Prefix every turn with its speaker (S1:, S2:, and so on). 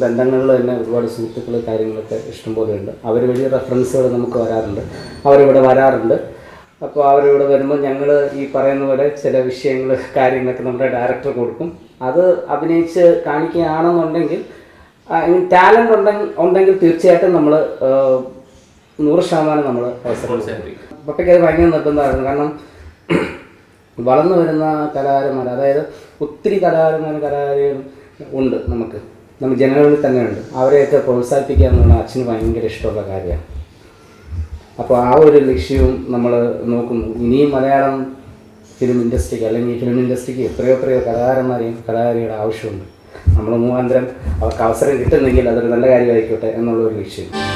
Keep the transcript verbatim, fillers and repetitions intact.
S1: ബന്ധങ്ങളിൽ തന്നെ ഒരുപാട് സുഹൃത്തുക്കൾ കാര്യങ്ങളൊക്കെ ഇഷ്ടംപോലെ ഉണ്ട്. അവർ വലിയ റെഫറൻസുകൾ നമുക്ക് വരാറുണ്ട്, അവരിവിടെ വരാറുണ്ട്. അപ്പോൾ അവരിവിടെ വരുമ്പോൾ ഞങ്ങൾ ഈ പറയുന്ന പോലെ ചില വിഷയങ്ങൾ കാര്യങ്ങളൊക്കെ നമ്മുടെ ഡയറക്ടർ കൊടുക്കും. അത് അഭിനയിച്ച് കാണിക്കുകയാണെന്നുണ്ടെങ്കിൽ ടാലൻ്റ് ഉണ്ടെങ്കിൽ ഉണ്ടെങ്കിൽ തീർച്ചയായിട്ടും നമ്മൾ നൂറ് ശതമാനം നമ്മൾ അവസരം പപ്പയ്ക്ക് അത് ഭയങ്കര നിർബന്ധമായിരുന്നു. കാരണം വളർന്നു വരുന്ന കലാകാരന്മാർ, അതായത് ഒത്തിരി കലാകാരന്മാരും കലാകാരികളും ഉണ്ട് നമുക്ക് നമ്മൾ ജനങ്ങളിൽ തന്നെയുണ്ട്. അവരെയൊക്കെ പ്രോത്സാഹിപ്പിക്കുക എന്ന് പറഞ്ഞാൽ അച്ഛന് ഭയങ്കര ഇഷ്ടമുള്ള കാര്യമാണ്. അപ്പോൾ ആ ഒരു ലക്ഷ്യവും നമ്മൾ നോക്കുന്നു. ഇനിയും മലയാളം ഫിലിം ഇൻഡസ്ട്രിക്ക് അല്ലെങ്കിൽ ഈ ഫിലിം ഇൻഡസ്ട്രിക്ക് എത്രയോ എത്രയോ കലാകാരന്മാരെയും കലാകാരിയുടെ ആവശ്യമുണ്ട്. നമ്മൾ മുഖാന്തരം അവർക്ക് അവസരം കിട്ടുന്നെങ്കിൽ അതൊരു നല്ല കാര്യമായിക്കോട്ടെ എന്നുള്ളൊരു ലക്ഷ്യം.